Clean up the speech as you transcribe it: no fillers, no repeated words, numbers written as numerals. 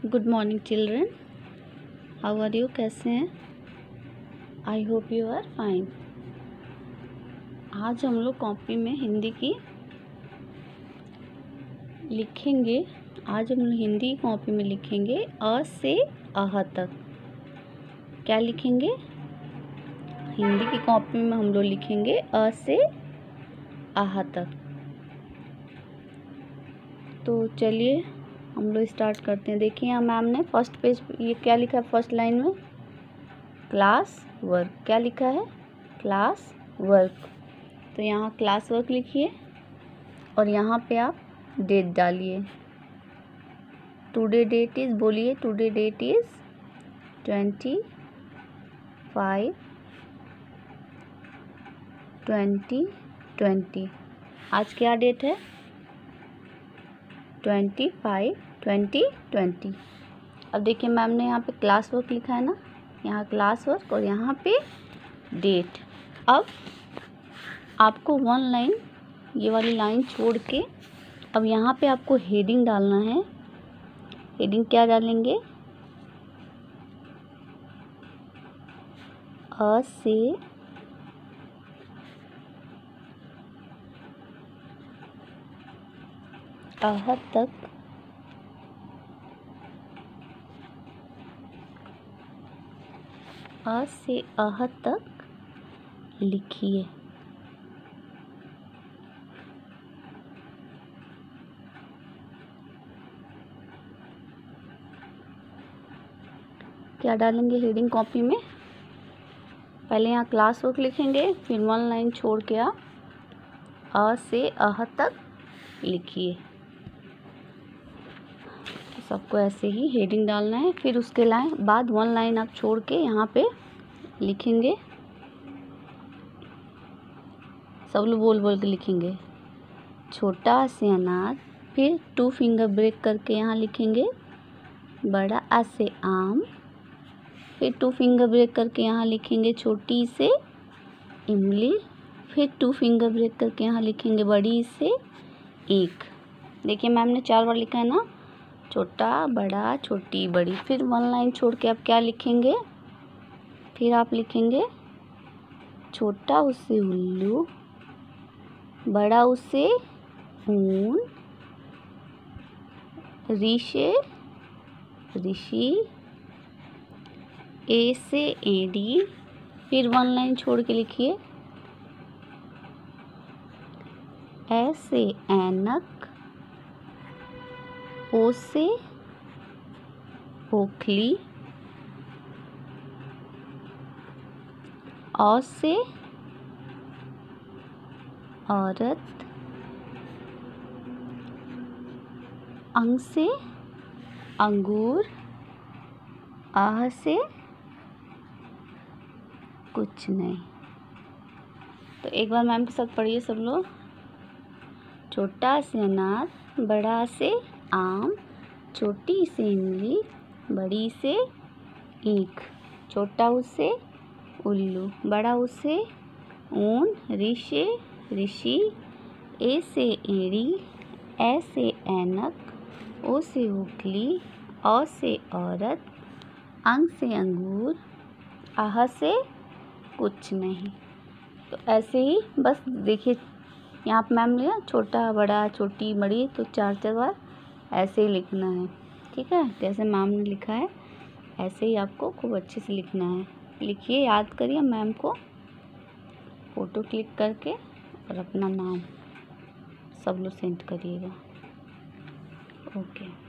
Good morning children, how are you? कैसे हैं? I hope you are fine. आज हम लोग कॉपी में हिंदी की लिखेंगे। आज हम लोग हिंदी कॉपी में लिखेंगे अ से अह तक। क्या लिखेंगे? हिंदी की कॉपी में हम लोग लिखेंगे अ से अह तक। तो चलिए हम लोग स्टार्ट करते हैं। देखिए यहाँ मैम ने फर्स्ट पेज ये क्या लिखा है, फर्स्ट लाइन में क्लास वर्क। क्या लिखा है? Class work. तो यहाँ क्लास वर्क लिखिए और यहाँ पे आप डेट डालिए। टुडे डेट इज़, बोलिए टुडे डेट इज़ 25/20/20। आज क्या डेट है? 25/20/20। अब देखिए मैम ने यहाँ पे क्लास वर्क लिखा है ना, यहाँ क्लास वर्क और यहाँ पे डेट। अब आपको वन लाइन, ये वाली लाइन छोड़ के अब यहाँ पे आपको हेडिंग डालना है। हेडिंग क्या डालेंगे? अ से अह तक अ से अह तक लिखिए। क्या डालेंगे हेडिंग कॉपी में? पहले यहाँ क्लास वर्क लिखेंगे, फिर वन लाइन छोड़ के आप अ से अह तक लिखिए। तो सबको ऐसे ही हेडिंग डालना है। फिर उसके बाद वन लाइन आप छोड़ के यहाँ पे लिखेंगे। सब लोग बोल बोल के लिखेंगे। छोटा से अनार, फिर 2 फिंगर ब्रेक करके यहाँ लिखेंगे बड़ा आ से आम, फिर 2 फिंगर ब्रेक करके यहाँ लिखेंगे छोटी से इमली, फिर 2 फिंगर ब्रेक करके यहाँ लिखेंगे बड़ी से ईख। देखिए मैम ने 4 बार लिखा है ना, छोटा बड़ा छोटी बड़ी। फिर वन लाइन छोड़ के आप क्या लिखेंगे? फिर आप लिखेंगे छोटा उससे उल्लू, बड़ा उससे ऊन, री से ऋषि, ए से एडी। फिर वन लाइन छोड़ के लिखिए ए से ऐनक, ओ से ओखली, औ से औरत, अंग से अंगूर, आह से कुछ नहीं। तो एक बार मैम के साथ पढ़िए सब लोग। छोटा से अनार, बड़ा से आम, छोटी से इमली, बड़ी से ईख, छोटा उससे उल्लू, बड़ा उससे ऊन, री से ऋषि, ए से एड़ी, ए से ऐनक, ओ से ओखली, औ से औरत, अंग से अंगूर, आह से कुछ नहीं। तो ऐसे ही बस देखिए यहाँ पे मैम ने छोटा बड़ा छोटी बड़ी तो 4-4 बार ऐसे ही लिखना है। ठीक है, जैसे मैम ने लिखा है ऐसे ही आपको खूब अच्छे से लिखना है। लिखिए, याद करिए, मैम को फ़ोटो क्लिक करके और अपना नाम सब लोग सेंड करिएगा। ओके।